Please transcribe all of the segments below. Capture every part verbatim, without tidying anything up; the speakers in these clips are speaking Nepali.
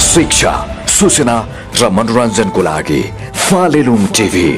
शिक्षा, सूचना र मनोरञ्जनको लागि फालेलुङ टिभी।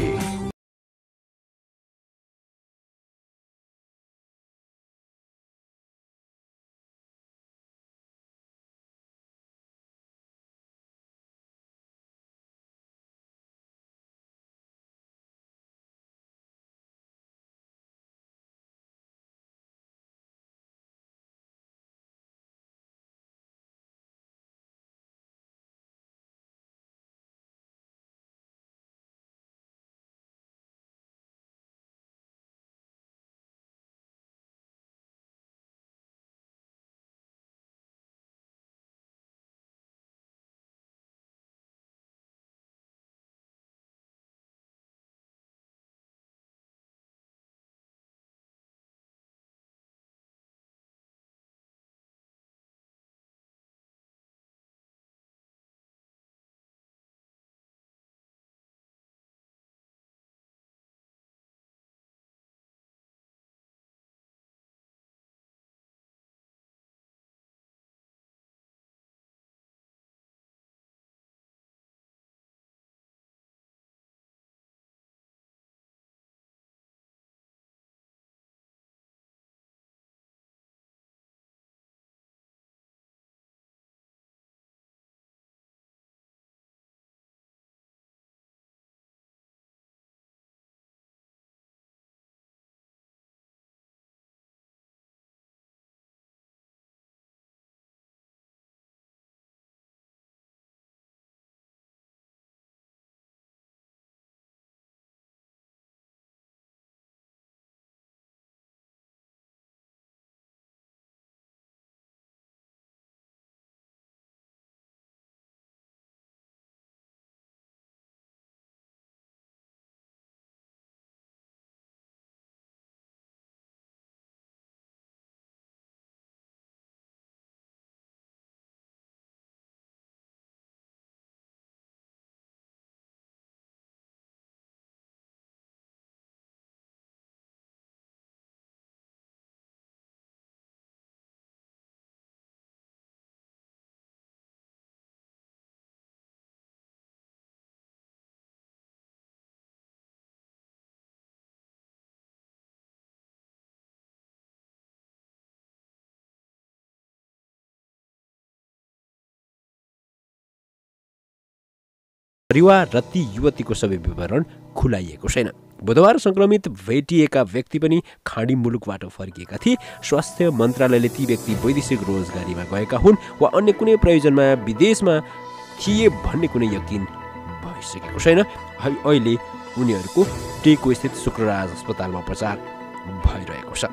परिवार र ती युवतीको सबै विवरण खुलाइएको छैन। बुधबार संक्रमित भेटिएका व्यक्ति पनि खाडी मुलुकबाट फर्किएका थिए। स्वास्थ्य मन्त्रालयले ती व्यक्ति वैदेशिक रोजगारीमा गएका हुन् वा अन्य कुनै प्रयोजनमा विदेशमा थिए भन्ने कुनै यकिन भइसकेको छैन। अहिले उनीहरूको टेको स्थित शुक्रराज अस्पतालमा उपचार भइरहेको छ।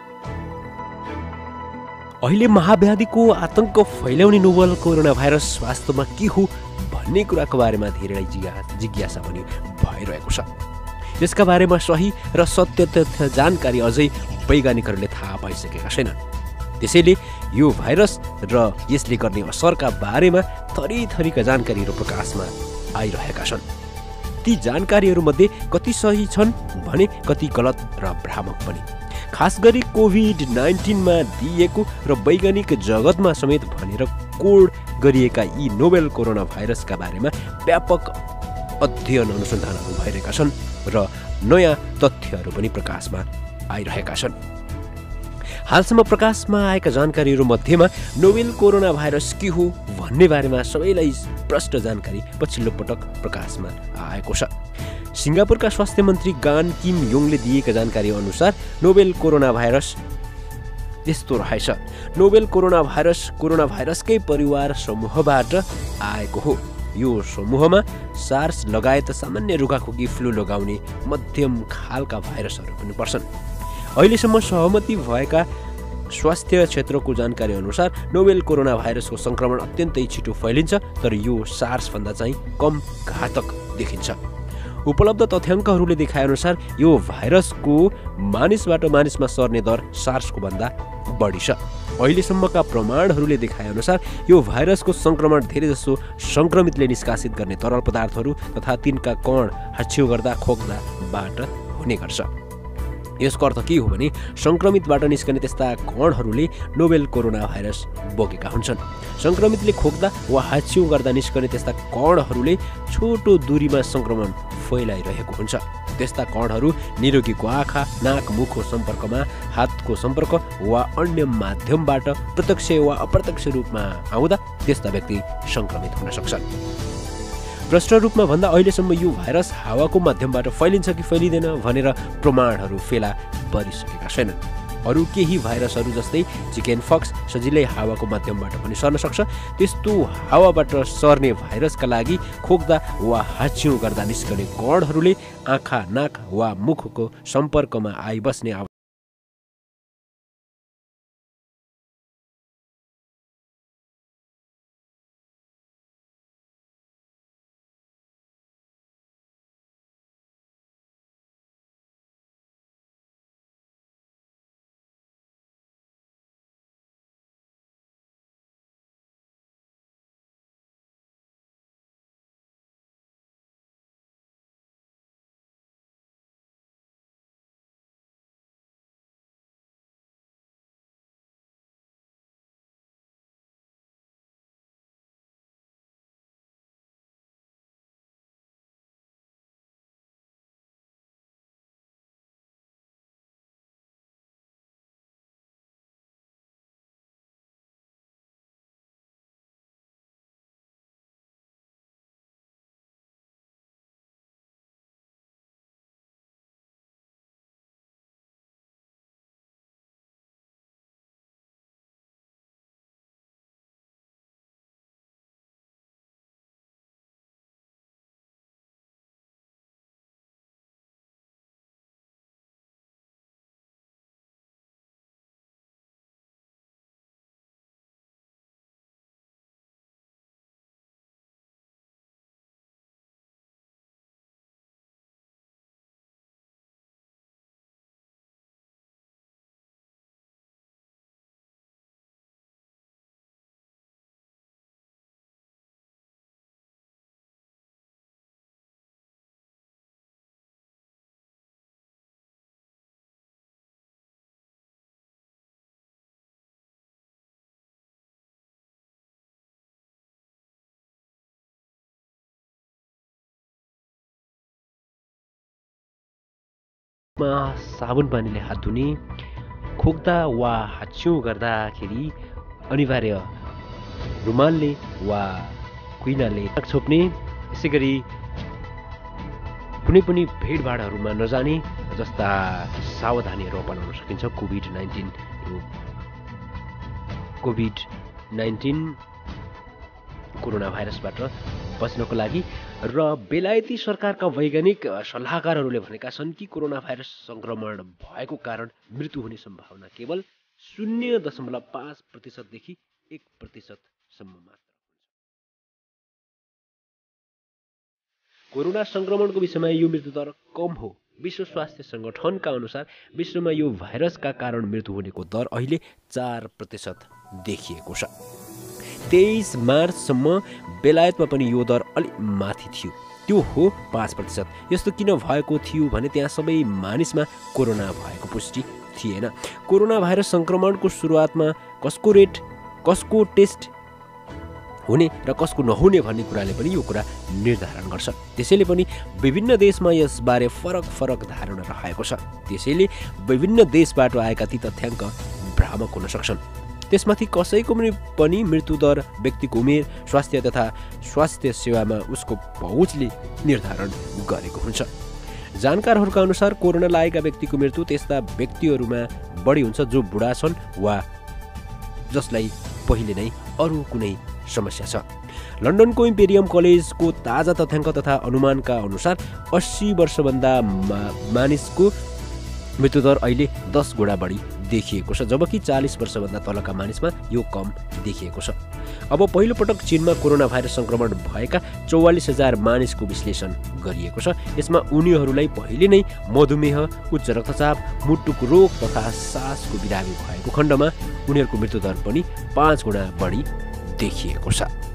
अहिले महाव्याधिको आतंक फैलाउने नोभल कोरोना भाइरस वास्तवमा के हो भन्ने कुराको बारेमा धेरै जिज्ञासा पनि भइरहेको छ। यसका बारेमा सही र सत्य तथ्य जानकारी अझै वैज्ञानिकहरूले थाहा पाइसकेका छैनन्। त्यसैले यो भाइरस र यसले गर्ने असरका बारेमा थरीथरीका जानकारीहरू प्रकाशमा आइरहेका छन्। ती जानकारीहरूमध्ये कति सही छन् भने कति गलत र भ्रामक पनि। खास गरी कोभिड नाइन्टिनमा दिइएको र वैज्ञानिक जगतमा समेत भनेर कोड गरिएका यी नोभेल कोरोना भाइरसका बारेमा व्यापक अध्ययन अनुसन्धानहरू भइरहेका छन् र नयाँ तथ्यहरू पनि प्रकाशमा आइरहेका छन्। हालसम्म प्रकाशमा आएका जानकारीहरू मध्येमा नोभेल कोरोना भाइरस के हो भन्ने बारेमा सबैलाई स्पष्ट जानकारी पछिल्लो पटक प्रकाशमा आएको छ। सिङ्गापुरका स्वास्थ्य मन्त्री गान किम योङले दिएका जानकारी अनुसार नोभेल कोरोना भाइरस यस्तो रहेछ। नोभेल कोरोना भाइरस कोरोना भाइरसकै परिवार समूहबाट आएको हो। यो समूहमा सार्स लगायत सामान्य रुगाखोकी फ्लू लगाउने मध्यम खालका भाइरसहरू पनि पर्छन्। अहिलेसम्म सहमति भएका स्वास्थ्य क्षेत्रको जानकारी अनुसार नोभेल कोरोना भाइरसको संक्रमण अत्यन्तै छिटो फैलिन्छ, तर यो सार्स भन्दा चाहिँ कम घातक देखिन्छ। उपलब्ध तथ्याङ्कहरूले देखाएअनुसार यो भाइरसको मानिसबाट मानिसमा सर्ने दर सार्सको भन्दा बढी छ। अहिलेसम्मका प्रमाणहरूले देखाएअनुसार यो भाइरसको संक्रमण धेरैजसो संक्रमितले निष्कासित गर्ने तरल पदार्थहरू तथा तिनका कण हाच्छिउ गर्दा खोक्दाबाट हुने गर्छ। यसको अर्थ के हो भने संक्रमितबाट निस्कने त्यस्ता कणहरूले नोभेल कोरोना भाइरस बोकेका हुन्छन्। संक्रमितले खोक्दा वा हाच्छिउँ गर्दा निस्कने त्यस्ता कणहरूले छोटो दूरीमा संक्रमण फैलाइरहेको हुन्छ। त्यस्ता कणहरू निरोगीको आँखा, नाक, मुखको सम्पर्कमा, हातको सम्पर्क वा अन्य माध्यमबाट प्रत्यक्ष वा अप्रत्यक्ष रूपमा आउँदा त्यस्ता व्यक्ति संक्रमित हुन सक्छन्। प्रष्ट रूपमा भन्दा अहिलेसम्म यो भाइरस हावाको माध्यमबाट फैलिन्छ कि फैलिँदैन भनेर प्रमाणहरू फेला परिसकेका छैनन्। अरू केही भाइरसहरू जस्तै चिकन फक्स सजिलै हावाको माध्यमबाट पनि सर्न सक्छ। त्यस्तो हावाबाट सर्ने भाइरसका लागि खोक्दा वा हाच्छिउँ गर्दा निस्कने कणहरूले आँखा, नाक वा मुखको सम्पर्कमा आइबस्ने मा साबुन पानीले हात धुने, खोक्दा वा हाच्छिउँ गर्दाखेरि अनिवार्य रुमालले वा कुइनाले छोप्ने, यसै गरी कुनै पनि भिडभाडहरूमा नजाने जस्ता सावधानीहरू अपनाउन सकिन्छ कोभिड नाइन्टिन यो कोभिड नाइन्टिन कोरोना भाइरसबाट बच्नको लागि। र बेलायती सरकारका वैज्ञानिक सल्लाहकारहरूले भनेका छन् कि कोरोना भाइरस संक्रमण भएको कारण मृत्यु हुने सम्भावना केवल शून्य दशमलव पाँच प्रतिशतदेखि एक प्रतिशतसम्म मात्र हुन्छ। कोरोना संक्रमणको विषयमा यो मृत्यु दर कम हो। विश्व स्वास्थ्य संगठनका अनुसार विश्वमा यो भाइरसका कारण मृत्यु हुनेको दर अहिले चार प्रतिशत देखिएको छ। तेइस मार्चसम्म बेलायतमा पनि यो दर अलि माथि थियो, त्यो हो पाँच प्रतिशत। यस्तो किन भएको थियो भने त्यहाँ सबै मानिसमा कोरोना भएको पुष्टि थिएन। कोरोना भाइरस संक्रमणको सुरुवातमा कसको रेट कसको टेस्ट हुने र कसको नहुने भन्ने कुराले पनि यो कुरा निर्धारण गर्छ। त्यसैले पनि विभिन्न देशमा यसबारे फरक फरक धारणा रहेको छ। त्यसैले विभिन्न देशबाट आएका ती तथ्याङ्क भ्रामक हुन सक्छन्। त्यसमाथि कसैको पनि मृत्यु दर व्यक्तिको उमेर, स्वास्थ्य तथा स्वास्थ्य सेवामा उसको पहुँचले निर्धारण गरेको हुन्छ। जानकारहरूका अनुसार कोरोना लागेका व्यक्तिको मृत्यु त्यस्ता व्यक्तिहरूमा बढी हुन्छ जो बुढा छन् वा जसलाई पहिले नै अरू कुनै समस्या छ। लन्डनको इम्पेरियम कलेजको ताजा तथ्याङ्क तथा अनुमानका अनुसार अस्सी वर्षभन्दा मा, मानिसको मृत्युदर अहिले दस गुणा बढी देखिएको छ, जबकि चालीस वर्षभन्दा तलका मानिसमा यो कम देखिएको छ। अब पहिलो पटक चीनमा कोरोना भाइरस संक्रमण भएका चौवालिस हजार मानिसको विश्लेषण गरिएको छ। यसमा उनीहरूलाई पहिले नै मधुमेह, उच्च रक्तचाप, मुटुको रोग तथा सासको बिरामी भएको खण्डमा उनीहरूको मृत्युदर पनि पाँच गुणा बढी देखिएको छ।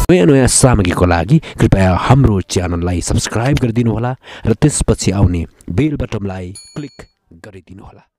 नयाँ नयाँ सामग्रीको लागि कृपया हाम्रो च्यानललाई सब्स्क्राइब गरिदिनुहोला र त्यसपछि आउने बेल बटनलाई क्लिक गरिदिनुहोला।